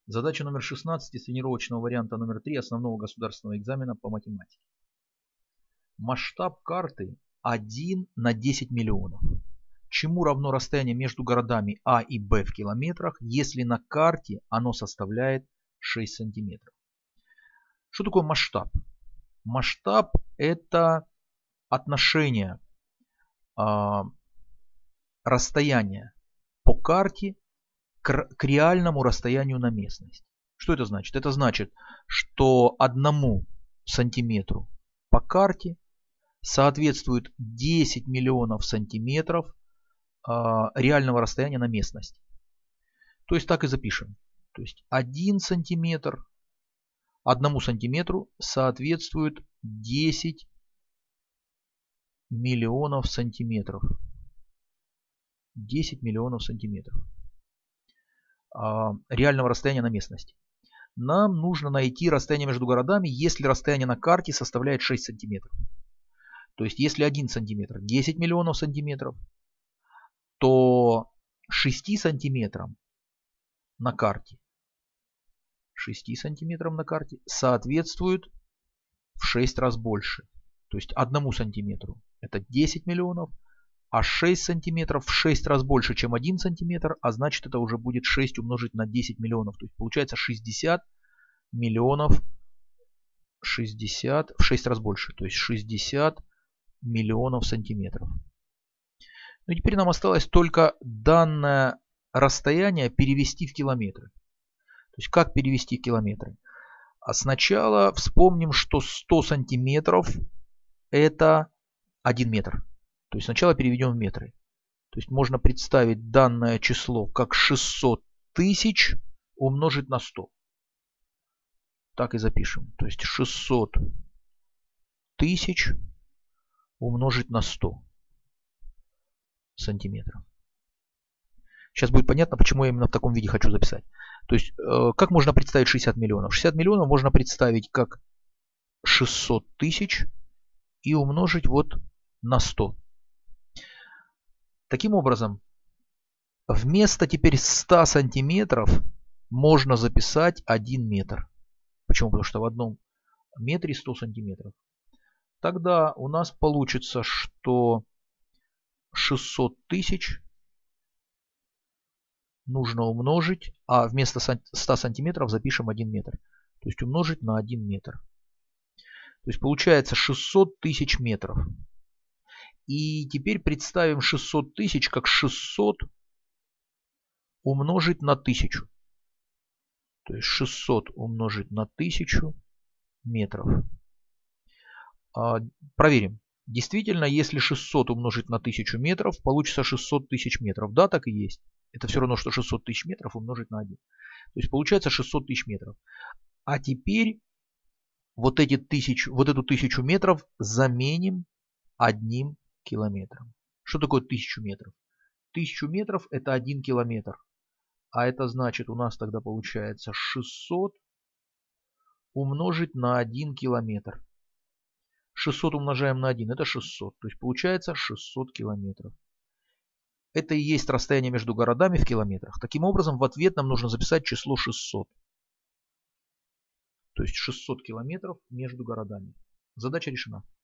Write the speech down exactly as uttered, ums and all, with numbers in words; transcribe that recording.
Задача номер шестнадцать из тренировочного варианта номер три основного государственного экзамена по математике. Масштаб карты один на десять миллионов. Чему равно расстояние между городами А и Б в километрах, если на карте оно составляет шесть сантиметров? Что такое масштаб? Масштаб – это отношение э, расстояния по карте к, к реальному расстоянию на местность. Что это значит? Это значит, что одному сантиметру по карте соответствует десять миллионов сантиметров э, реального расстояния на местность. То есть так и запишем. То есть один сантиметр одному сантиметру соответствует десять миллионов сантиметров. десять миллионов сантиметров э, реального расстояния на местность. Нам нужно найти расстояние между городами, если расстояние на карте составляет шесть сантиметров. То есть если один сантиметр десять миллионов сантиметров, то шесть сантиметрам на карте, шесть сантиметрам на карте соответствует в шесть раз больше. То есть одному сантиметру это десять миллионов, а шесть сантиметров в шесть раз больше, чем один сантиметр, а значит это уже будет шесть умножить на десять миллионов. То есть получается шестьдесят миллионов, шестьдесят в шесть раз больше, то есть шестьдесят миллионов сантиметров. Ну и теперь нам осталось только данное расстояние перевести в километры. То есть как перевести в километры? А сначала вспомним, что сто сантиметров это один метр. То есть сначала переведем в метры. То есть можно представить данное число как шестьсот тысяч умножить на сто. Так и запишем. То есть шестьсот тысяч умножить на сто сантиметров. Сейчас будет понятно, почему я именно в таком виде хочу записать. То есть, э, как можно представить шестьдесят миллионов? шестьдесят миллионов можно представить как шестьсот тысяч и умножить вот на сто. Таким образом, вместо теперь ста сантиметров можно записать один метр. Почему? Потому что в одном метре сто сантиметров. Тогда у нас получится, что шестьсот тысяч нужно умножить, а вместо ста сантиметров запишем один метр. То есть умножить на один метр. То есть получается шестьсот тысяч метров. И теперь представим шестьсот тысяч как шестьсот умножить на тысячу. То есть шестьсот умножить на тысячу метров. Проверим. Действительно, если шестьсот умножить на тысячу метров, получится шестьсот тысяч метров. Да, так и есть. Это все равно, что шестьсот тысяч метров умножить на один. То есть получается шестьсот тысяч метров. А теперь вот, эти тысячу, вот эту тысячу метров заменим одним километром. Что такое тысячу метров? Тысячу метров это один километр. А это значит у нас тогда получается шестьсот умножить на один километр. шестьсот умножаем на один, это шестьсот. То есть получается шестьсот километров. Это и есть расстояние между городами в километрах. Таким образом, в ответ нам нужно записать число шестьсот. То есть шестьсот километров между городами. Задача решена.